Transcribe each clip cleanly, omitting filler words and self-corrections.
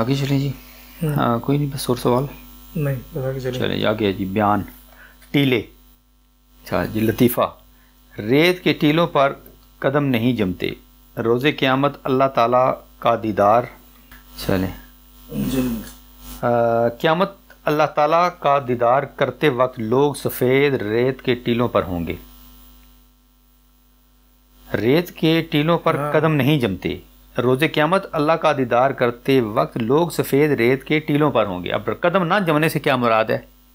आगे चलें जी। कोई नहीं, बस और सवाल नहीं, आगे चले आगे जी। बयान टीले। अच्छा जी, लतीफ़ा। रेत के टीलों पर कदम नहीं जमते, रोज़े क़यामत अल्लाह ताला का दीदार। चलें, क़यामत अल्लाह ताला का दीदार करते वक्त लोग सफ़ेद रेत के टीलों पर होंगे। रेत के टीलों पर कदम नहीं जमते, रोज़े क़यामत अल्लाह का दीदार करते वक्त लोग सफ़ेद रेत के टीलों पर होंगे। अब कदम ना जमने से क्या मुराद है?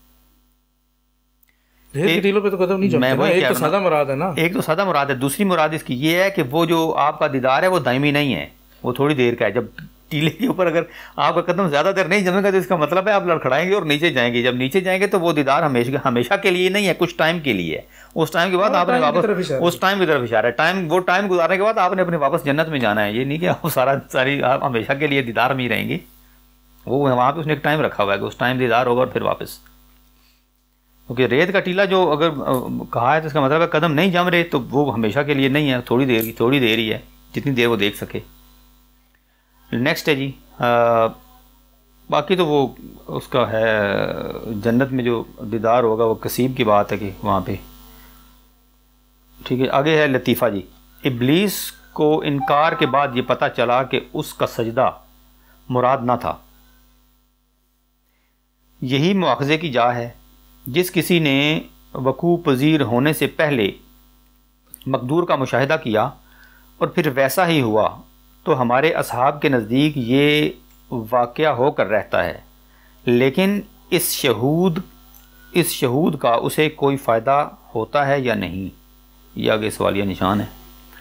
रेत के टीलों पे तो कदम नहीं जमते ना, एक तो सादा मुराद है ना। एक तो सादा मुराद है, दूसरी मुराद इसकी ये है कि वो जो आपका दीदार है वो दायमी नहीं है, वो थोड़ी देर का है। जब टीले के ऊपर अगर आपका कदम ज़्यादा देर नहीं जमेगा तो इसका मतलब है आप लड़खड़ाएंगे और नीचे जाएंगे। जब नीचे जाएंगे तो वो दीदार हमेशा के लिए नहीं है, कुछ टाइम के लिए है। उस टाइम के बाद आपने वापस उस टाइम की तरफ इशारा है। वो टाइम गुजारने के बाद आपने अपने वापस जन्नत में जाना है। ये नहीं कि आप सारी आप हमेशा के लिए दीदार में ही रहेंगे। वो वहाँ पे उसने एक टाइम रखा हुआ है कि उस टाइम दीदार होगा और फिर वापस। क्योंकि रेत का टीला जो अगर कहा है तो इसका मतलब है कदम नहीं जम रहे, तो वो हमेशा के लिए नहीं है, थोड़ी देर ही है, जितनी देर वो देख सके। नेक्स्ट है जी, बाकी तो वो उसका है जन्नत में जो दीदार होगा वो कसीब की बात है कि वहाँ पे। ठीक है, आगे है लतीफ़ा जी। इब्लीस को इनकार के बाद ये पता चला कि उसका सजदा मुराद ना था। यही मुआखज़े की जा है। जिस किसी ने वकूअ पज़ीर होने से पहले मकदूर का मुशाहिदा किया और फिर वैसा ही हुआ तो हमारे असहाब के नज़दीक ये वाक़या होकर रहता है, लेकिन इस शहूद का उसे कोई फ़ायदा होता है या नहीं। ये आगे सवालिया निशान है।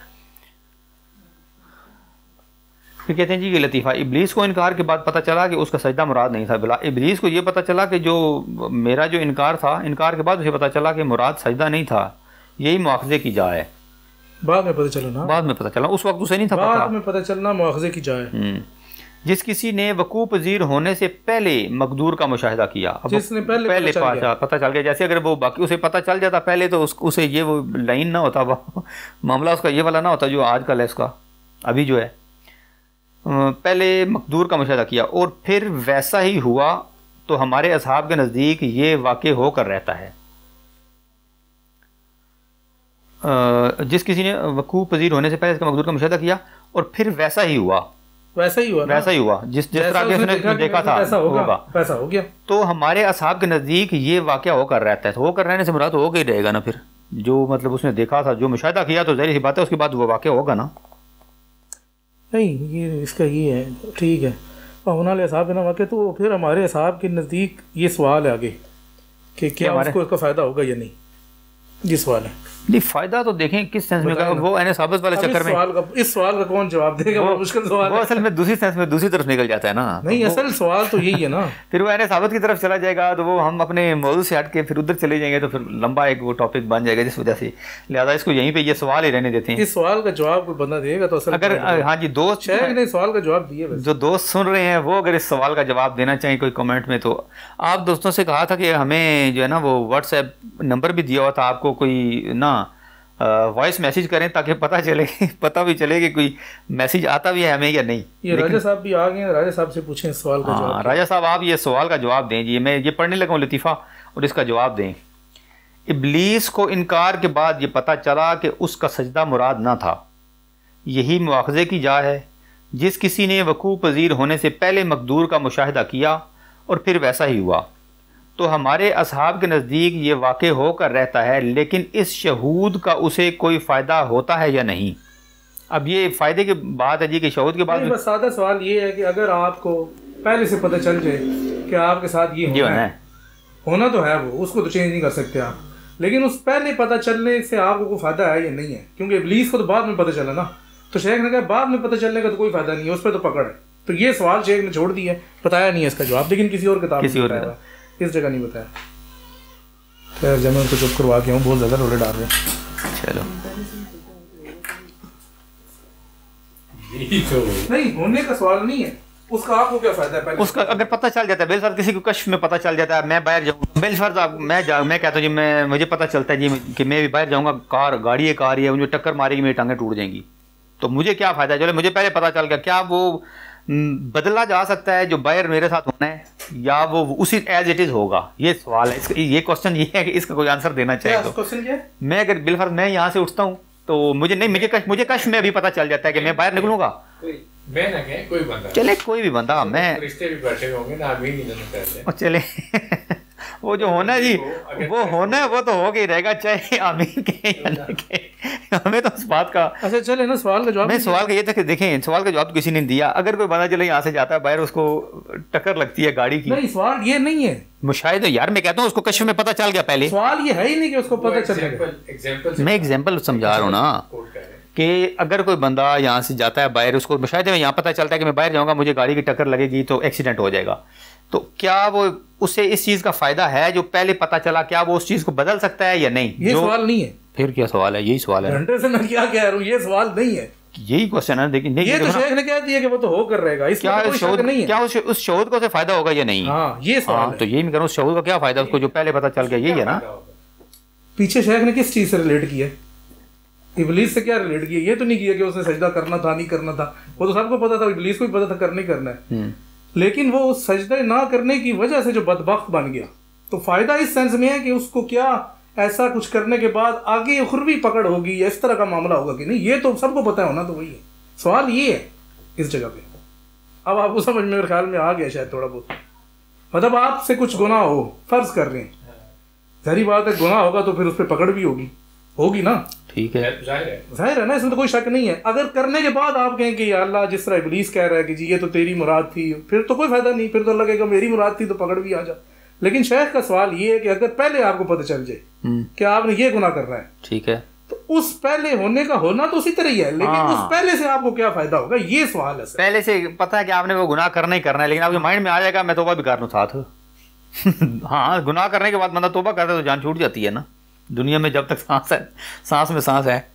फिर कहते हैं जी कि लतीफ़ा। इब्लीस को इनकार के बाद पता चला कि उसका सजदा मुराद नहीं था। बिला इब्लीस को ये पता चला कि जो मेरा जो इनकार था, इनकार के बाद उसे पता चला कि मुराद सजदा नहीं था। यही मुआखज़े की जा है। बाद में पता चला ना, बाद में पता चला, उस वक्त उसे नहीं था बाद में पता चलना मुआखज़े की जा है। जिस किसी ने वकूअ पज़ीर होने से पहले मकदूर का मुशाहिदा किया, जिसने पहले पता चल गया। जैसे अगर वो बाकी उसे पता चल जाता पहले तो उसे ये वो लाइन ना होता, मामला उसका ये वाला ना होता जो आजकल है इसका। अभी जो है पहले मकदूर का मुशाहिदा किया और फिर वैसा ही हुआ तो हमारे असहाब के नज़दीक ये वाक़ होकर रहता है। जिस किसी ने वकूअ पज़ीर होने से पहले इसका मकदूर का मुशाहिदा किया और फिर वैसा ही हुआ जिस तरह के उसने देखा था वैसा हो गया, तो हमारे असहाब के नज़दीक ये वाक़या होकर रहता है। तो होकर रहने से मुराद तो होकर ही रहेगा ना। फिर जो मतलब उसने देखा था, जो मुशाहिदा किया, तो ज़ाहिर सी बात है उसके बाद वो वाक़या होगा ना। नहीं, ये इसका ये है, ठीक है, होने वाले असहाब ना वाक़या। तो फिर हमारे असहाब के नज़दीक ये सवाल है आगे कि क्या उसको इसका फ़ायदा होगा या नहीं। ये सवाल है। नहीं, फ़ायदा तो देखें किस सेंस में, वो एन साबित वाले चक्कर में इस सवाल का कौन जवाब देगा? वो मुश्किल सवाल है। वो असल में दूसरी सेंस में दूसरी तरफ निकल जाता है ना। नहीं, असल सवाल तो यही है ना। फिर वो एन साबित की तरफ चला जाएगा तो वो हम अपने मौजू से हट के फिर उधर चले जाएंगे तो फिर लंबा एक वो टॉपिक बन जाएगा, जिस वजह से लिहाजा इसको यहीं पे ये सवाल ही रहने देते हैं। इस सवाल का जवाब कोई बंदा देगा तो अगर हाँ जी दोस्त ने सवाल का जवाब दिया, जो दोस्त सुन रहे हैं वो अगर इस सवाल का जवाब देना चाहें कोई कमेंट में, तो आप दोस्तों से कहा था कि हमें जो है ना वो व्हाट्सएप नंबर भी दिया हुआ था आपको, कोई ना वॉइस मैसेज करें ताकि पता भी चले कि कोई मैसेज आता भी है हमें या नहीं। ये राजा साहब भी आ गए, राजा साहब से पूछें इस सवाल का जवाब। राजा साहब आप ये सवाल का जवाब दें जी। मैं ये पढ़ने लगा हूँ लतीफ़ा और इसका जवाब दें। इब्लीस को इनकार के बाद ये पता चला कि उसका सजदा मुराद ना था। यही मुआखज़े की जा है। जिस किसी ने वकूअ पज़ीर होने से पहले मकदूर का मुशाहिदा किया और फिर वैसा ही हुआ तो हमारे असहाब के नज़दीक ये वाक़ होकर रहता है, लेकिन इस शहूद का उसे कोई फ़ायदा होता है या नहीं। अब ये फ़ायदे की बात है जी कि शहूद के बाद बस सादा सवाल ये है कि अगर आपको पहले से पता चल जाए कि आपके साथ ये होना तो है, वो उसको तो चेंज नहीं कर सकते आप, लेकिन उस पहले पता चलने से आपको कोई फ़ायदा है या नहीं है? क्योंकि इब्लीस को तो बाद में पता चला ना, तो शेख ने कहा बाद में पता चलने का तो कोई फ़ायदा नहीं है, उस पर तो पकड़ है। तो ये सवाल शेख ने छोड़ दिया, बताया नहीं है इसका जवाब, लेकिन किसी और किताब में इस जगह नहीं बताया। खैर जब मैं उनको चुप करवा के हूँ, बहुत ज़्यादा रोले डाल रहे हैं। चलो नहीं, होने का सवाल नहीं है, उसका आपको क्या फ़ायदा है? उसका अगर पता चल जाता है, बेलफर्ज किसी को कश्फ में पता चल जाता है, मैं बाहर जाऊँगा, बेलफर्ज मैं कहता हूँ जी, मुझे पता चलता है जी कि मैं भी बाहर जाऊँगा, गाड़ी है मुझे टक्कर मारेगी, मेरी टांगें टूट जाएंगी, तो मुझे क्या फ़ायदा है? चलो मुझे पहले पता चल गया, क्या वो बदला जा सकता है जो बायर मेरे साथ होना है, या वो उसी एज इट इज होगा? ये सवाल है, ये क्वेश्चन ये है कि इसका कोई आंसर देना चाहिए। तो क्वेश्चन क्या है? मैं अगर बिलफर्ज मैं यहाँ से उठता हूँ तो मुझे कश में अभी पता चल जाता है कि मैं बाहर निकलूंगा। मैं ना कहें कोई बंदा, चले कोई भी बंदा, मैं रिश्ते भी बैठे होंगे ना, आमीन ही नहीं करते। चले वो जो होना है जी, वो होना है, वो तो हो ही रहेगा, चाहे आमीन के या ना के। हमें तो इस बात का अच्छा चले ना, सवाल का जवाब मैं सवाल का ये था कि देखें, सवाल का जवाब किसी ने दिया। अगर कोई बंदा चले यहाँ से जाता है बाहर, उसको टक्कर लगती है गाड़ी की, नहीं सवाल ये नहीं है मुशाहिद यार, मैं कहता हूँ उसको कश्फ में पता चल गया पहले। सवाल ये है ही नहीं कि उसको पता चलेगा। मैं एग्जाम्पल समझा रहा हूँ ना कि अगर कोई बंदा यहाँ से जाता है बाहर, उसको मुशाहिद में यहाँ पता चलता है कि मैं बाहर जाऊँगा, मुझे गाड़ी की टक्कर लगेगी तो एक्सीडेंट हो जाएगा, तो क्या वो उससे इस चीज़ का फ़ायदा है जो पहले पता चला? क्या वो उस चीज़ को बदल सकता है या नहीं? ये सवाल नहीं है। फिर क्या सवाल है? यही सवाल है। घंटे से मैं क्या कह रहा हूँ, ये सवाल नहीं है, यही क्वेश्चन है। लेकिन ये तो शेख ने कह दिया कि वो तो होकर रहेगा, क्या उस शोध को से फायदा होगा या नहीं? हाँ ये सवाल है। तो यही मैं कह रहा हूँ, उस शोध का क्या फायदा उसको जो पहले पता चल गया? यही है ना। पीछे शेख ने किस चीज से रिलेट किया? इबलीस से क्या रिलेट किया? ये तो नहीं किया कि उसने सजदा करना था नहीं करना था, वो तो सबको पता था, इबलीस को भी पता था करने करना है, लेकिन वो उस सजदा ना करने की वजह से जो बदबख्त बन गया, तो फायदा इस सेंस में है कि उसको क्या ऐसा कुछ करने के बाद आगे उखरवी पकड़ होगी या इस तरह का मामला होगा कि नहीं, ये तो सबको पता है होना तो वही है। सवाल ये है इस जगह पे। अब आपको समझ में मेरे ख्याल में आ गया शायद थोड़ा बहुत। मतलब आपसे कुछ गुनाह हो, फर्ज कर रहे हैं, सारी बात है, गुनाह होगा तो फिर उस पर पकड़ भी होगी ना, ठीक है, जाहिर है ना, इसमें तो कोई शक नहीं है। अगर करने के बाद आप कहें कि या अल्लाह जिस तरह इब्लीस कह रहा है कि जी ये तो तेरी मुराद थी, फिर तो कोई फायदा नहीं, फिर तो अल्लाह कहेगा मेरी मुराद थी तो पकड़ भी आ जा। लेकिन शेख का सवाल ये है कि अगर पहले आपको पता चल जाए कि आपने ये गुनाह करना है, ठीक है, तो उस पहले होने का होना तो उसी तरह ही है, लेकिन उस पहले से आपको क्या फायदा होगा, ये सवाल है। पहले से पता है कि आपने वो गुनाह करना ही करना है, लेकिन आपके माइंड में आ जाएगा मैं तौबा भी कर लूं साथ। हाँ, गुनाह करने के बाद बंदा तौबा करता है तो जान छूट जाती है ना दुनिया में, जब तक सांस है, सांस में सांस है।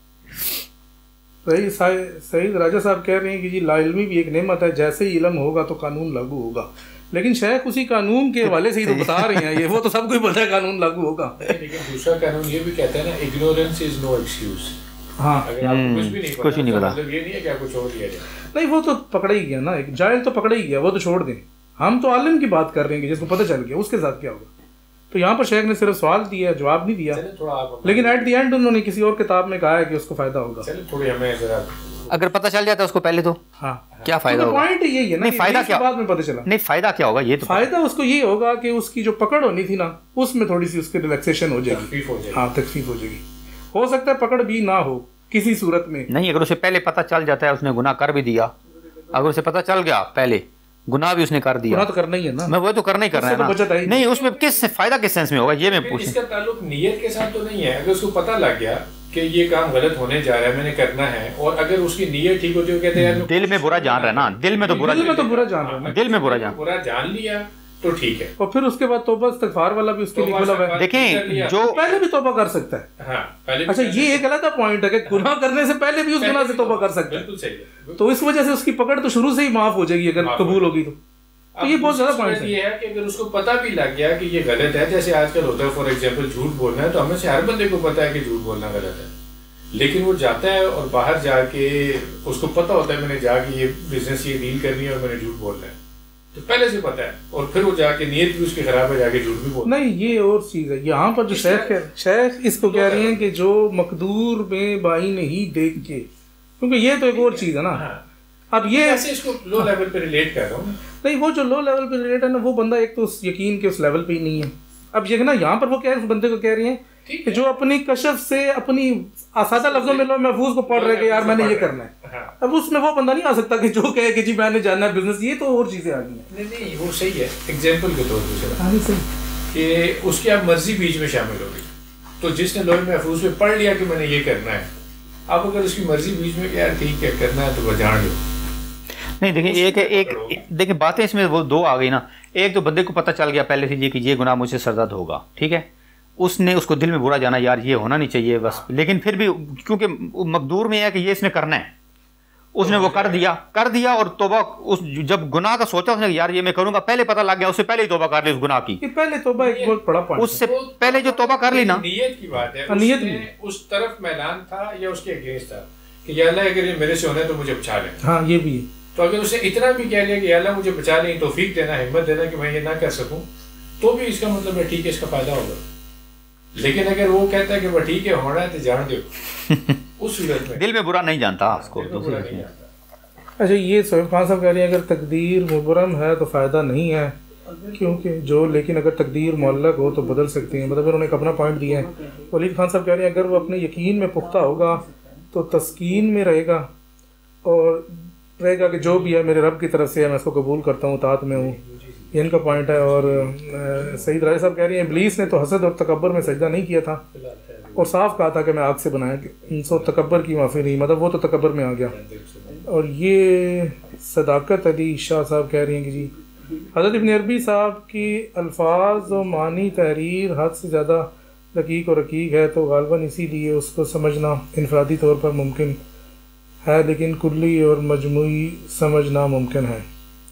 सही राजा साहब कह रहे हैं कि जी लाइल्मी भी एक नेमत है, जैसे ही इल्म होगा तो कानून लागू होगा, लेकिन शेख उसी कानून के हवाले से ही तो बता रहे हैं, ये वो तो सबको ही पता है कानून लागू होगा। लेकिन दूसरा कानून ये भी कहता है ना, इग्नोरेंस इज नो एक्सक्यूज। हाँ, अगर आपको कुछ भी नहीं पता, कुछ नहीं पता, मतलब ये नहीं है कि आपको छोड़ दिया जाए। नहीं, वो तो पकड़ा ही गया ना, एक जाहिल तो पकड़ा ही गया, वो तो छोड़ दें। हम तो आलिम की बात कर रहे हैं जिसको पता चल गया उसके साथ क्या होगा। तो यहाँ पर शेख ने सिर्फ सवाल दिया, जवाब नहीं दिया, लेकिन एट द एंड उन्होंने किसी और किताब में कहा है कि उसको फायदा होगा। अगर पता चल जाता है उसको पहले तो हाँ, क्या फायदा होगा? पॉइंट यही है ना, नहीं फायदा क्या, बाद में पता चला, नहीं फायदा क्या होगा? ये तो फायदा उसको ये होगा कि उसकी जो पकड़ होनी थी ना, उसमें थोड़ी सी उसकी रिलैक्सेशन हो जाएगी, हाँ तकलीफ हो जाएगी। हो सकता है पकड़ भी ना हो किसी सूरत में, नहीं, अगर उसे पहले पता चल जाता है उसने गुनाह कर भी दिया, अगर उसे पता चल गया पहले गुनाह भी उसने कर दिया, गुनाह तो करना ही है ना, मैं वो तो करना ही करना है ना, नहीं उसमें किस फायदा किस सेंस में होगा ये मैं पूछ। इसका ताल्लुक नियत के साथ तो नहीं है। अगर उसको पता लग गया कि ये काम गलत होने जा रहा है, मैंने करना है, और अगर उसकी नियत ठीक होती है, कहते हैं दिल में बुरा जान रहा है ना, दिल में तो बुरा जान रहा है, दिल में बुरा जान लिया तो ठीक है, और फिर उसके बाद तौबा इस्तिगफार वाला भी उसके लिए खुला है। देखें जो पहले भी तौबा कर सकता है। हाँ, पहले अच्छा, ये एक अलग पॉइंट है कि गुनाह करने से पहले भी उस गुनाह से तौबा कर सकता है, बिल्कुल सही है। तो इस वजह से उसकी पकड़ तो शुरू से ही माफ हो जाएगी अगर कबूल होगी तो ये बहुत ज्यादा पॉइंट ये है कि अगर उसको पता भी लग गया कि ये गलत है, जैसे आजकल होता है फॉर एग्जांपल झूठ बोलना है, तो हमें से हर बंदे को पता है कि झूठ बोलना गलत है, लेकिन वो जाता है और बाहर जाके उसको पता होता है मैंने जाके ये बिजनेस ये डील करनी है और मैंने झूठ बोलना है, तो पहले से पता है, और फिर वो जाके नीयत भी उसकी खराब है, जाके झूठ भी बोलना नहीं, ये और चीज है। यहाँ पर जो शेख इसको कह रही है कि जो मकदूर में बाई नहीं देख के, क्योंकि ये तो एक और चीज है ना। अब ये ऐसे इसको लो लेवल पे रिलेट कर रहा हूँ, नहीं वो जो लो लेवल पे रिलेट है ना, वो बंदा एक तो उस यकीन के उस लेवल पे ही नहीं है। अब ये ना यहाँ पर वो कह रहे उस बंदे को कह रही है कि जो अपनी कशफ से अपनी आसादा लफ्जों में लो महफूज को पढ़ रहे कि यार मैंने ये करना है। हाँ। अब उसमें वो बंदा नहीं आ सकता कि जो कहे कि जी मैंने जानना है बिजनेस, ये तो और चीजें आ गई हैं। नहीं वो सही है, एग्जाम्पल के तौर पर कि उसकी आप मर्जी बीच में शामिल होगी, तो जिसने लोहे महफूज में पढ़ लिया कि मैंने ये करना है, आप अगर उसकी मर्जी बीच में यार ठीक है करना है तो जान लो। नहीं देखिए, एक देखिए बातें इसमें वो दो आ गई ना। एक तो बंदे को पता चल गया पहले से कि ये गुनाह मुझसे सरजद होगा, ठीक है, उसने उसको दिल में बुरा जाना यार ये होना नहीं चाहिए बस, लेकिन फिर भी क्योंकि मकदूर में है कि ये इसने करना है, उसने वो कर दिया और तौबा उस जब गुनाह का सोचा उसने यार ये मैं करूंगा, पहले पता लग गया, उससे पहले ही तौबा कर ली उस गुनाह की, पहले तौबा एक बहुत बड़ा पॉइंट, उससे पहले जो तौबा कर ली ना, नियत की बात है, नियत में उस तरफ मैदान था या उसके अगेंस्ट था कि या अल्लाह अगर ये मेरे से होना है तो मुझे बचा ले। हाँ ये भी, तो अगर उसने इतना भी कह लिया कि अल्लाह मुझे बचा लें, तौफीक देना, हिम्मत देना कि मैं ये ना कर सकूं, तो भी इसका मतलब है ठीक है, इसका फायदा होगा। लेकिन अगर वो कहता है कि वह ठीक है होना है तो जान दो उस सूरत में दिल में बुरा नहीं जानता उसको। अच्छा, ये सोहेब खान साहब कह रहे हैं अगर तकदीर मुबरम है तो फ़ायदा नहीं है, क्योंकि जो लेकिन अगर तकदीर मुअल्लक हो तो बदल सकती है। मतलब उन्होंने एक अपना पॉइंट दिया है। वलीद खान साहब कह रहे हैं अगर वो अपने यकीन में पुख्ता होगा तो तस्कीन में रहेगा और रहेगा कि जो भी है मेरे रब की तरफ से है, मैं उसको कबूल करता हूँ, तात में हूँ। ये इनका पॉइंट है। और सईद राय साहब कह रही हैं इब्लीस ने तो हसद और तकब्बर में सजदा नहीं किया था और साफ कहा था कि मैं आग से बनाया, सो तकब्बर की माफ़ी नहीं, मतलब वो तो तकब्बर में आ गया। और ये सदाकत अली शाह साहब कह रही हैं कि जी हज़रत इब्न अरबी साहब की अल्फाज और मानी तहरीर हद से ज़्यादा रकीक और रकीक है, तो गालबन इसीलिए उसको समझना इनफरादी तौर पर मुमकिन है, लेकिन कुल्ली और मजमूई समझ नामुमकिन है।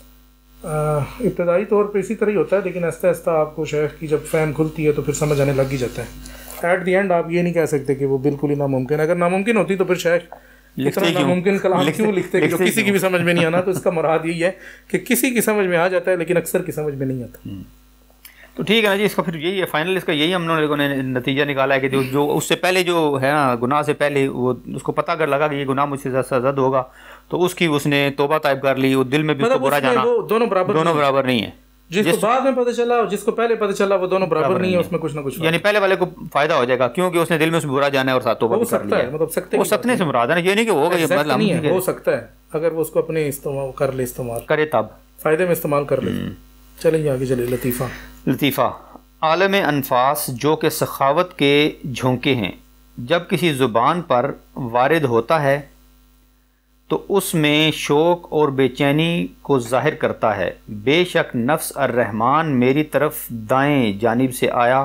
इब्तदाई तौर पर इसी तरह ही होता है, लेकिन आहिस्ता आहिस्ता आपको शेख की जब फ़हम खुलती है तो फिर समझ आने लग ही जाता है। एट द एंड आप ये नहीं कह सकते कि वो बिल्कुल ही नामुमकिन है। अगर नामुमकिन होती तो फिर शेख इतना नामुमकिन कलाम क्यों लिखते कि जो किसी की भी समझ में नहीं आना। तो इसका मुराद यही है कि किसी की समझ में आ जाता है लेकिन अक्सर की समझ में नहीं आता। तो ठीक है ना जी, इसका फिर यही है फाइनल, इसका यही हम लोगों ने नतीजा निकाला है कि जो उससे पहले जो है ना गुनाह से पहले वो उसको पता कर लगा कि ये गुनाह मुझसे सज़द होगा, तो उसकी उसने तौबा ताइब कर ली, वो दिल में भी उसको बुरा जाना, दोनों बराबर नहीं है। जिसको बाद में पता चला और जिसको पहले पता चला वो दोनों बराबर नहीं है, उसमें कुछ ना कुछ, यानी पहले वाले को फायदा हो जाएगा क्योंकि उसने दिल में उसमें बुरा जाना है और साथ तौबा कर लिया है। मतलब सकते वो सकने से मुराद है ना, ये नहीं कि होगा, ये मतलब नहीं है, हो सकता है अगर वो उसको अपने इस्तेमाल कर ले, इस्तेमाल करे तब फ़ायदे में इस्तेमाल कर ले। चलिए आगे चलिए। लतीफ़ा आलम अनफास जो कि सखावत के झोंके हैं, जब किसी ज़ुबान पर वारिद होता है तो उसमें शौक़ और बेचैनी को ज़ाहिर करता है। बेशक नफ्स अर्रहमान मेरी तरफ दाएं जानिब से आया,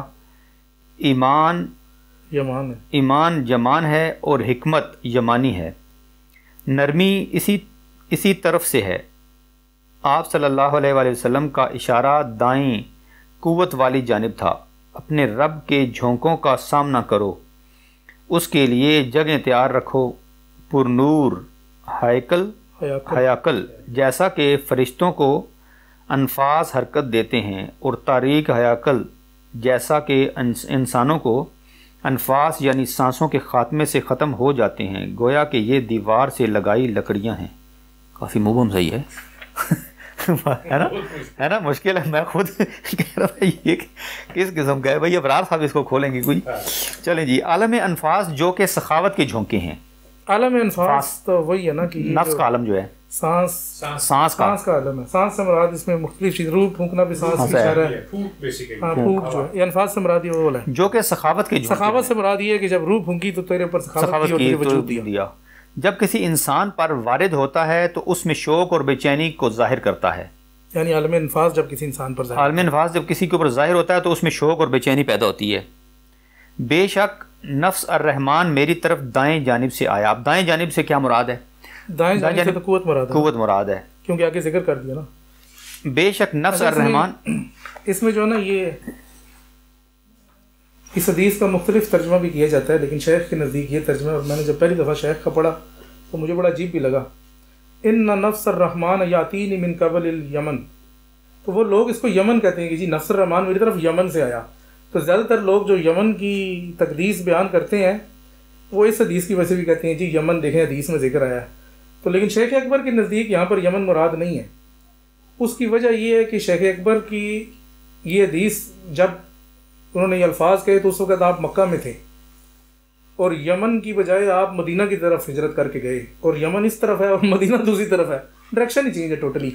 ईमान जमान है और हिकमत यमानी है, नरमी इसी तरफ से है। आप सल्लल्लाहु अलैहि वसल्लम का इशारा दाएं कुव्वत वाली जानिब था। अपने रब के झोंकों का सामना करो, उसके लिए जगह तैयार रखो, पुरनूर हयाकल जैसा कि फरिश्तों को अनफास हरकत देते हैं, और तारीक हयाकल जैसा कि इंसानों को अनफास यानी सांसों के खात्मे से ख़त्म हो जाते हैं। गोया कि ये दीवार से लगाई लकड़ियां हैं। काफ़ी मुबहम सही है है ना मुश्किल है। मैं खुद कह रहा था ये किस किस्म का है भाई, अबरार साहब इसको खोलेंगे कोई। चलें जी। आलम अनफास जो कि सखावत के झोंके हैं। आलम अनफास तो वही है ना कि नफ्स का आलम जो है, सांस का आलम है। सांस से मुराद इसमें मुख्तलिफ चीज़, रूह फूंकना भी सांस की इशारा है। फूंक जो है अनफास से मुराद वो है जो कि सखावत के सखावत से मुराद ये है कि जब रूह फूंकी तो तेरे ऊपर सखावत की वजूद दिया। जब किसी इंसान पर वारिद होता है तो उसमें शौक़ और बेचैनी को जाहिर करता है। यानी आलम अनफास जब किसी इंसान पर आलम अनफास जब किसी के ऊपर जाहिर होता है तो उसमें शौक़ और बेचैनी पैदा होती है। बेशक नफ्स अर्रहमान मेरी तरफ दाएं जानिब से आया। अब दाएं जानिब से क्या मुराद है? दाएं जानिब से तो कुव्वत मुराद है क्योंकि आगे जिक्र कर दिया ना। बेशक नफ्स अर्रहमान, इसमें जो है ना ये इस हदीस का मुख्तलिफ तर्जमा भी किया जाता है, लेकिन शेख के नज़दीक ये तर्जमा, और मैंने जब पहली दफ़ा शेख का पढ़ा तो मुझे बड़ा अजीब भी लगा। इन्ना नफ्स अर्रहमान यातीनी मिन क़बल यमन, तो वो लोग इसको यमन कहते हैं कि जी नफ्स अर्रहमान मेरी तरफ यमन से आया। तो ज़्यादातर लोग जो यमन की तकदीस बयान करते हैं वो इस हदीस की वजह से भी कहते हैं जी यमन देखें हदीस में जिक्र आया है। तो लेकिन शेख अकबर के नज़दीक यहाँ पर यमन मुराद नहीं है। उसकी वजह ये है कि शेख अकबर की ये हदीस जब उन्होंने ये अल्फाज कहे तो उस वक़्त आप मक्का में थे और यमन की बजाय आप मदीना की तरफ हिजरत करके गए, और यमन इस तरफ है और मदीना दूसरी तरफ है, डायरेक्शन ही चेंज है टोटली।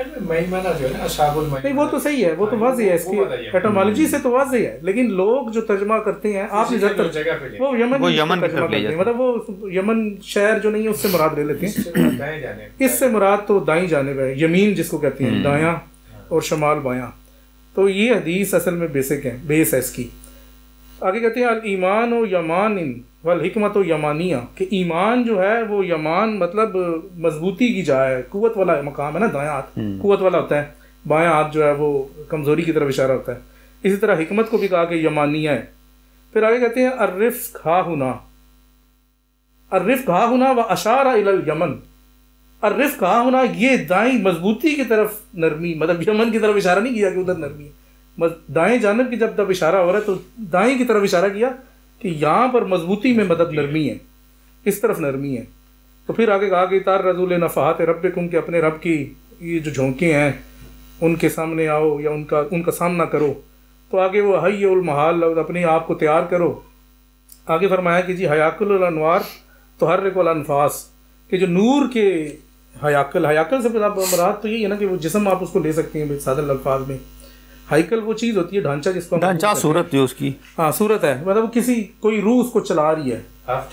नहीं वो तो सही है, वो तो वाज़ेह है, इसकी एटोमोलॉजी से तो वाज़ेह है, लेकिन लोग जो तर्जमा करते हैं आप वो यमन मतलब वो यमन शहर जो नहीं है उससे मुराद ले लेते हैं। इससे मुराद तो दाईं जानिब है, यमीन जिसको कहते हैं, दायां और शमाल बायां। तो ये हदीस असल में बेसिक है, बेस है इसकी। आगे कहते हैं अल ईमान व यमान वल हिकमत व यमानिया, कि ईमान जो है वो यमान मतलब मजबूती की जाए, कुव्वत वाला मकाम है ना, दायां हाथ कुव्वत वाला होता है, बायां हाथ जो है वो कमज़ोरी की तरफ इशारा होता है। इसी तरह हिकमत को भी कहा कि यमानिया है। फिर आगे कहते हैं अर्रिफ़ घा हुना व अशारा इलल यमन, और रिफ कहाँ होना, ये दाएं मजबूती की तरफ नरमी, मतलब यमन की तरफ इशारा नहीं किया कि उधर नरमी है, दाएं जानब की जब इशारा हो रहा है तो दाएं की तरफ इशारा किया कि यहाँ पर मजबूती में मतलब नरमी है, इस तरफ नरमी है। तो फिर आगे कहा कि तार रजूल नफ़ाहत रब्बिकुम, के अपने रब की ये जो झोंके हैं उनके सामने आओ या उनका सामना करो। तो आगे वो हय्युल महाल, अपने आप को तैयार करो। आगे फरमाया कि जी हयाकुल अनवार तो हर रिकुल अनफास, कि जो नूर के हयाकल से मुराद तो यही है ना कि वो जिस्म आप उसको ले सकते हैं सादर अल्फाज में। हाइकल वो चीज़ होती है, ढांचा, जिसको ढांचा, सूरत जो उसकी, हाँ सूरत है, मतलब किसी कोई रूह उसको चला रही है।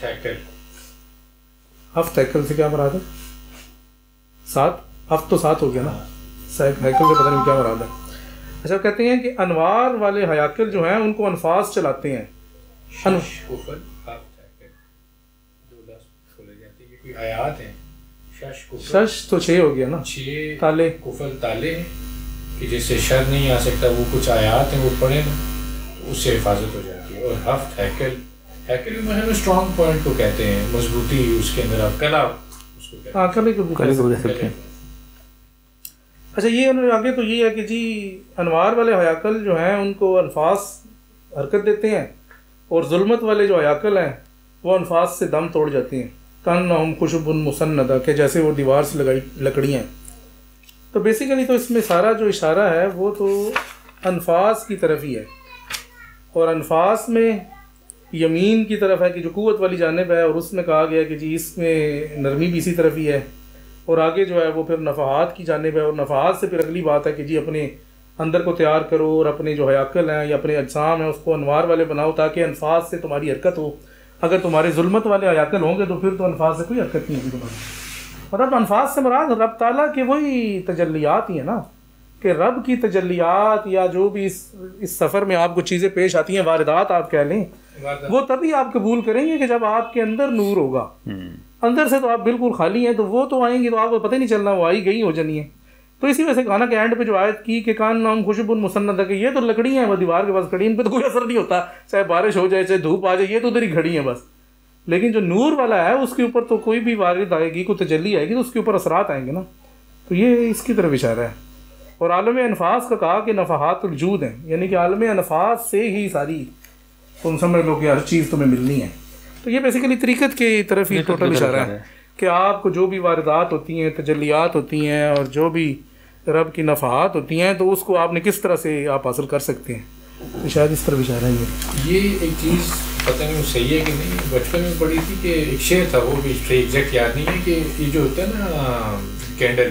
हफ्त हैकल से क्या मुराद है? 7 हफ्त तो 7 हो गया ना, हैकल से पता नहीं क्या मुराद है। अच्छा, कहते हैं कि अनवार वाले हयाकल जो हैं उनको अनफास चलाते हैं। शश तो 6 हो गया ना, 6 ताले, कुफल ताले कि जिससे शर नहीं आ सकता, वो कुछ आयात हैं वो पढ़े ना तो उससे हिफाजत हो जाती है। और हफ्त हैकल भी मतलब स्ट्रॉन्ग पॉइंट को कहते हैं, मजबूती उसके अंदर, आप कला उसको कहते हैं, कले को कह सकते हैं। अच्छा, ये उन्होंने आगे तो ये है कि जी अनवार वाले हयाकल जो हैं उनको अल्फाज हरकत देते हैं, और जुल्मत वाले जो हयाकल हैं वो अल्फाज से दम तोड़ जाते हैं। कान हम खुशबुन मुसन्नदा, के जैसे वो दीवार से लगाई लकड़ियाँ। तो बेसिकली तो इसमें सारा जो इशारा है वो तो अनफास की तरफ ही है, और अनफास में यमीन की तरफ है कि जो क़ुव्वत वाली जानिब है, और उसमें कहा गया कि जी इसमें नरमी भी इसी तरफ ही है। और आगे जो है वो फिर नफ़ाहात की जानिब है, और नफ़ाहात से फिर अगली बात है कि जी अपने अंदर को तैयार करो और अपने जो हयाकल हैं या अपने अज्साम हैं उसको अनवार वाले बनाओ, ताकि अनफास से तुम्हारी हरकत हो। अगर तुम्हारे जुल्मत वाले हयाकल होंगे तो फिर तो अनफास से कोई हरकत नहीं होगी तुम्हारी। मतलब अनफास से मुराद रब ताला के वही तजल्लियात ही है ना, कि रब की तजल्लियात या जो भी इस सफ़र में आपको चीज़ें पेश आती हैं, वारदात आप कह लें, वो तभी आप कबूल करेंगे कि जब आपके अंदर नूर होगा। अंदर से तो आप बिल्कुल खाली हैं, तो वो तो आएंगी तो आपको पता ही नहीं चलना वो आई गई हो जानी है। तो इसी वजह से गाना के एंड पे जो आयत की कि कान नाम खुशबुन मुसन्नदा, कि ये तो लकड़ी हैं वो दीवार के पास खड़ी, इन पर तो कोई असर नहीं होता, चाहे बारिश हो जाए चाहे धूप आ जाए, ये तो उधर ही खड़ी हैं बस। लेकिन जो नूर वाला है उसके ऊपर तो कोई भी वारिद आएगी, कोई तजल्ली आएगी तो उसके ऊपर असरात आएंगे ना। तो ये इसकी तरफ इशारा है। और आलम अनफास का कहा कि नफ़ाहातुल जूद हैं, यानी कि आलम अनफास से ही सारी तुम समझ लो कि हर चीज़ तुम्हें मिलनी है। तो ये बेसिकली तरीक़त की तरफ ही टोटल इशारा है कि आपको जो भी वारदात होती हैं, तजल्लियात होती हैं, और जो भी रब की नफ़ाहात होती हैं, तो उसको आपने किस तरह से आप हासिल कर सकते हैं। तो शायद इस तरफ इशारा है। ये एक चीज़ पता नहीं सही है कि नहीं, बचपन में पढ़ी थी कि एक शेर था, वो भी एग्जैक्ट याद नहीं है, कि ये जो होता है ना कैंडल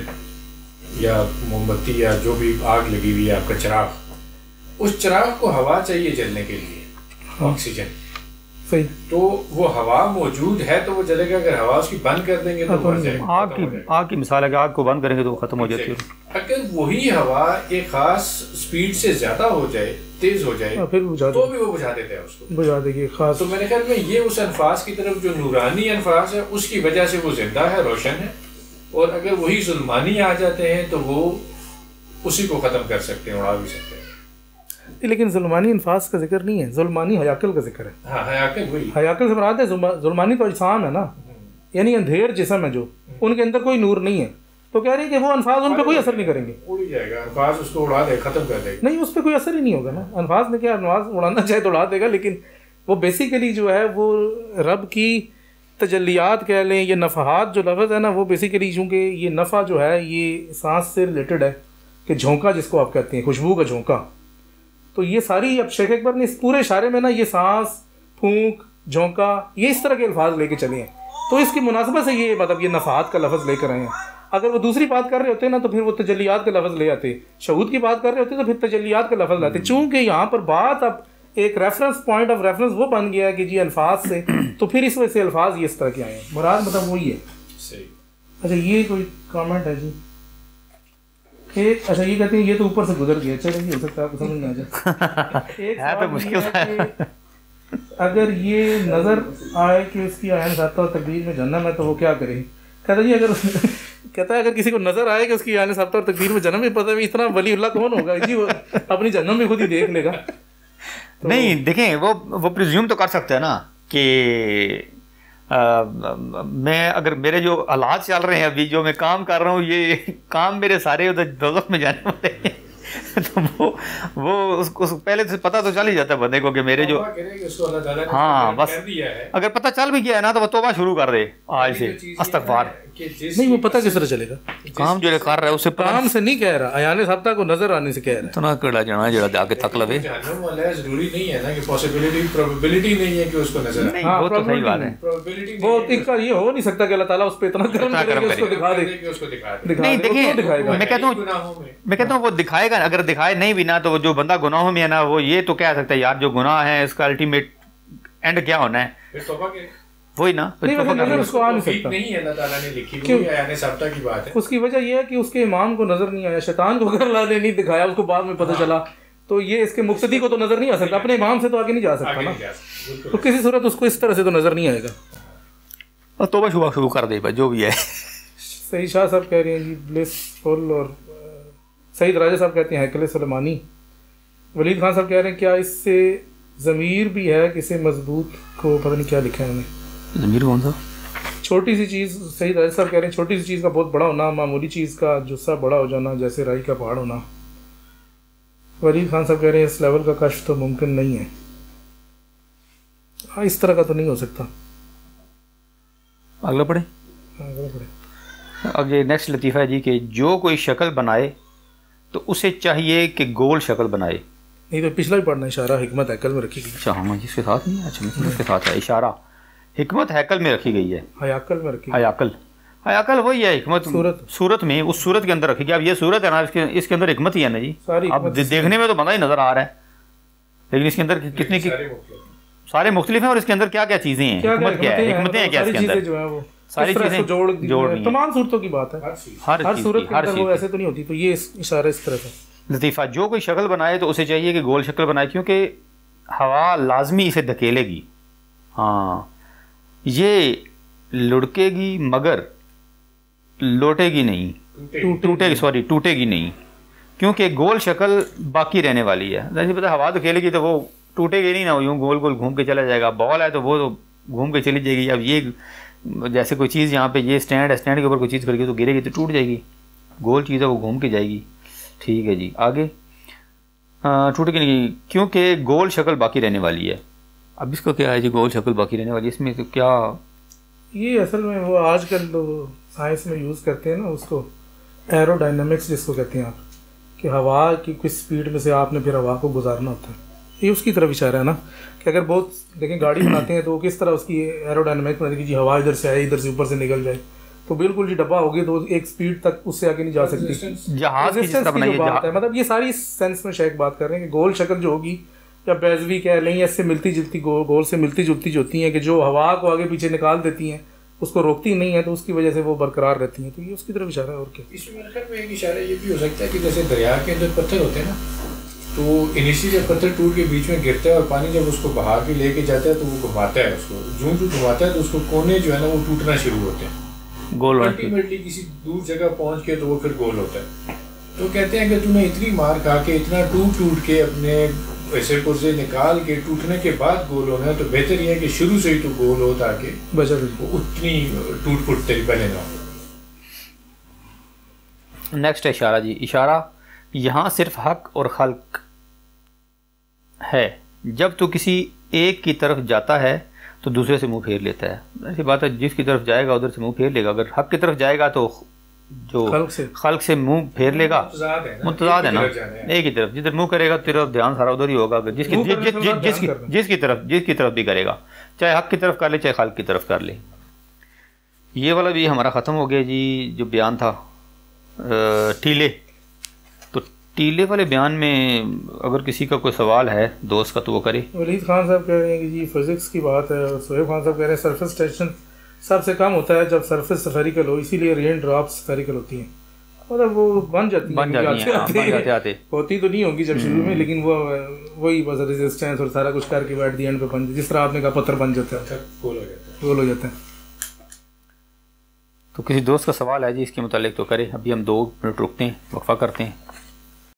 या मोमबत्ती या जो भी आग लगी हुई है आपका चिराग, उस चिराग को हवा चाहिए जलने के लिए, ऑक्सीजन। सही। तो वो हवा मौजूद है तो वो जलेगा, अगर हवा उसकी बंद कर देंगे तो मर जाएगा। आग की मिसाल है कि आग को बंद करेंगे तो वो खत्म हो जाती है। अगर वही हवा एक खास स्पीड से ज्यादा हो जाए, तेज हो जाए, फिर तो भी वो बुझा देते हैं उसको, बुझा देगी खास। तो मेरे ख्याल में ये उस अनफास की तरफ जो नूरानी अनफास है उसकी वजह से वो जिंदा है, रोशन है। और अगर वही जुल्मानी आ जाते हैं तो वो उसी को खत्म कर सकते हैं, उड़ा भी सकते हैं। लेकिन जुल्मानी अनफास का जिक्र नहीं है, जुल्मानी हयाकल का जिक्र है। हाँ, हयाकल वही, हयाकल से मुराद है जुल्मानी तो अजसाम है ना, यानी अंधेर जिस्म है जो, उनके अंदर कोई नूर नहीं है। तो कह रही है कि वो अनफास उन पर कोई असर नहीं करेंगे, उड़ जाएगा अनफास, उसको उड़ा दे, खत्म कर देगा। नहीं, उस पर कोई असर ही नहीं होगा ना। अनफास ने क्या, अनफास उड़ाना चाहे तो उड़ा देगा, लेकिन वो बेसिकली जो है वो रब की तजल्लियात कह लें, ये नफ़ाहात जो लफ्ज़ है ना, वो बेसिकली चूँकि ये नफ़ा जो है ये सांस से रिलेटेड है, कि झोंका जिसको आप कहते हैं, खुशबू का झोंका। तो ये सारी, अब शेख अकबर ने इस पूरे इशारे में ना ये सांस, फूंक, झोंका, ये इस तरह के अल्फाज लेके चले हैं। तो इसकी मुनासिबत से ये मतलब ये नफ़ाहात का लफ्ज़ लेकर आए हैं। अगर वो दूसरी बात कर रहे होते ना तो फिर वो तजल्लियात का लफ्ज़ ले आते, शहूद की बात कर रहे होते तो फिर तजल्लियात का लफ्ज़ लाते। चूँकि यहाँ पर बात अब एक रेफरेंस पॉइंट ऑफ रेफरेंस वो बन गया है कि जी अल्फाज से, तो फिर इस वजह से अल्फाज ये इस तरह के आए हैं। मुराद मतलब वही है। अच्छा, ये कोई कमेंट है जी? एक, अच्छा, ये कहते हैं ये तो ऊपर से गुजर गया, चलिए हो सकता है आपको समझ में आ जाए। एक तो मुश्किल है, अगर ये नज़र आए कि उसकी आयन साता और तकदीर में जन्नत है तो वो क्या करे? कहता जी अगर कहता है अगर किसी को नज़र आए कि उसकी आयन साता और तकदीर में जन्म, पता है इतना वलीउल्लाह कौन होगा जी, वो अपनी जन्म भी खुद ही देख लेगा। तो नहीं, देखें वो प्रिज्यूम तो कर सकते हैं ना कि मैं अगर मेरे जो हालात चल रहे हैं अभी जो मैं काम कर रहा हूँ ये काम मेरे सारे उधर दोजख में जाने वाले हैं तो वो उसको पहले से पता तो चल ही जाता है बंदे को कि मेरे जो हाँ बस अगर पता चल भी गया है ना तो वो तोबा शुरू कर दे आज से इस्तगफार। नहीं वो पता किस तरह चलेगा? काम जो कर रहा है उसे काम से नहीं कह रहा, अयाने साहब को नजर आने से कह रहा है। तो ना कड़ा जाना जरा जाके तक लवे जरूरी नहीं है ना कि पॉसिबिलिटी प्रोबेबिलिटी नहीं है कि उसको नजर आए। हाँ, वो तो सही बात है। वो इनका ये हो नहीं सकता कि अल्लाह ताला उस पे इतना करम करे कि उसको दिखा दे। नहीं देखिए मैं कहता हूँ वो दिखाएगा, अगर दिखाए नहीं भी ना तो जो बंदा गुनाहों में है ना वो ये तो कह सकता है यार जो गुनाह है इसका अल्टीमेट एंड क्या होना है वही ना। उसको आ नहीं सकता नहीं है, अल्लाह ताला ने लिखी हुई है, यानी सबता की बात है। उसकी वजह यह है कि उसके इमाम को नजर नहीं आया, शैतान को अगर अल्लाह ने नहीं दिखाया उसको बाद में पता चला तो ये इसके मुक्तदी को तो नजर नहीं आ सकता, अपने इमाम से तो आगे नहीं जा सकता ना, तो किसी सूरत उसको इस तरह से तो नजर नहीं आएगा। और तौबा शुबा शुरू कर दे जो भी है। सही शाह साहब कह रहे हैं जी ब्लिसफुल, और सईद राजा साहब कहते हैं हैकल सुलेमानी। वलीद खान साहब कह रहे हैं क्या इससे ज़मीर भी है किसी मजबूत को, पता नहीं क्या लिखा है उन्होंने ज़मीर कौन सा? छोटी सी चीज़, सईद राजा साहब कह रहे हैं छोटी सी चीज़ का बहुत बड़ा होना, मामूली चीज़ का जुस्सा बड़ा हो जाना, जैसे राई का पहाड़ होना। वलीद खान साहब कह रहे हैं इस लेवल का कष्ट तो मुमकिन नहीं है। हाँ इस तरह का तो नहीं हो सकता। अगला पढ़े। अब ये नेक्स्ट लतीफ़ा है जी कि जो कोई शक्ल बनाए तो उसे चाहिए कि गोल शक्ल बनाए। नहीं तो पिछला भी पढ़ना, इशारा हिकमत हैकल में रखी गई। अच्छा हाँ जिसके साथ नहीं, अच्छा इसके साथ है इशारा हिकमत हैकल में रखी गई है, हयाकल में रखी। हयाकल वही है हिकमत सूरत में, उस सूरत के अंदर रखी गई। अब ये सूरत है ना इसके अंदर हिकमत ही है ना जी। अब देखने में तो बंदा ही नजर आ रहा है लेकिन इसके अंदर कितनी सारे मुख्तलिफ हैं और इसके अंदर क्या क्या चीजें हैं, हिकमत क्या है, हिकमतें हैं क्या इसके अंदर, सारी चीजें जोड़ तमाम सूरतों की बात है। हर सूरत के अंदर वो ऐसे तो नहीं होती, तो ये इशारा इस तरह से। लतीफ़ा जो कोई शक्ल बनाए तो उसे चाहिए कि गोल शक्ल बनाए क्योंकि हवा लाजमी इसे धकेलेगी। हाँ ये लुढ़केगी मगर लौटेगी नहीं, टूटेगी नहीं क्योंकि गोल शक्ल बाकी रहने वाली है। जैसे पता हवा धकेलेगी तो वो टूटेगी नहीं ना, यूँ गोल गोल घूम के चला जाएगा। बॉल है तो वो तो घूम के चली जाएगी। अब ये जैसे कोई चीज़ यहाँ पे ये स्टैंड है, स्टैंड के ऊपर कोई चीज़ खड़ी तो गिरेगी तो टूट जाएगी। गोल चीज़ है वो घूम के जाएगी। ठीक है जी आगे। टूटेगी नहीं क्योंकि गोल शक्ल बाकी रहने वाली है। अब इसको क्या है जी गोल शक्ल बाकी रहने वाली, इसमें तो क्या ये असल में वो आजकल तो साइंस में यूज़ करते हैं ना उसको, एरोडायनामिक्स जिसको कहते हैं आप, कि हवा की किस स्पीड में से आपने फिर हवा को गुजारना होता है। ये उसकी तरफ इशारा है ना कि अगर बहुत देखें गाड़ी बनाते हैं तो किस तरह उसकी एरोडायनामिक्स बनाती है कि जी हवा इधर से आए इधर से ऊपर से निकल जाए, तो बिल्कुल जी डब्बा होगी तो एक स्पीड तक उससे आगे नहीं जा सकती। जहाज की बात है, मतलब ये सारी सेंस में शेख बात कर रहे हैं कि गोल शक्ल जो होगी या बेजवी कह लें, इससे मिलती जुलती गोल से मिलती जुलती जो होती हैं कि जो हवा को आगे पीछे निकाल देती हैं उसको रोकती नहीं है, तो उसकी वजह से वो बरकरार रहती हैं। तो ये उसकी तरफ इशारा है। और क्या इसमें मेरे ख्याल में एक इशारा ये भी हो सकता है कि जैसे दरिया के अंदर पत्थर होते हैं ना, तो इनिशियली जब पत्थर टूट के बीच में गिरता है और पानी जब उसको बहा के लेके जाता है तो वो घुमाता है उसको, जो घुमाता है तो उसको कोने जो है ना वो टूटना शुरू होते हैं गोल, अल्टीमेटली किसी दूर जगह पहुंच के तो वो फिर गोल होता है। तो कहते हैं कि तूने इतनी मार खा के इतना टूट के अपने ऐसे पुर्जे निकाल के टूटने के बाद गोल होना है, तो बेहतर यह है कि शुरू से ही तो गोल हो ताकि उतनी टूट फुट तेरी पहले ना हो। नेक्स्ट इशारा जी, इशारा यहाँ सिर्फ हक और खल्क है। जब तो किसी एक की तरफ जाता है तो दूसरे से मुंह फेर लेता है। ऐसी बात है जिसकी तरफ जाएगा उधर से मुंह फेर लेगा, अगर हक की तरफ जाएगा तो जो खल्क से मुंह फेर लेगा मुतजाद है ना, एक ही तरफ जिधर मुंह करेगा तेरा ध्यान सारा उधर ही होगा। अगर जिसकी तरफ भी करेगा, चाहे हक की तरफ कर ले चाहे खल्क की तरफ कर ले। ये वाला भी हमारा ख़त्म हो गया जी जो बयान था टीले। तो टीले वाले बयान में अगर किसी का कोई सवाल है दोस्त का तो वो करे। वलीद खान साहब कह रहे हैं कि जी फिजिक्स की बात है, और सोहेब खान साहब कह रहे हैं सरफेस टेंशन सबसे कम होता है जब सरफेस स्फेरिकल हो, इसीलिए रेन ड्रॉप्स स्फेरिकल होती हैं, मतलब वो बन जाती हैं। होती तो नहीं होंगी जब शुरू में, लेकिन वो वही बस रेजिस्टेंस और सारा कुछ करके बैठ दी एंड पे बन, जिस तरह आपने कहा पत्थर बन जाता है, गोल हो जाता है। तो किसी दोस्त का सवाल है जी इसके मुतालिक तो करे। अभी हम 2 मिनट रुकते हैं, वक्फा करते हैं।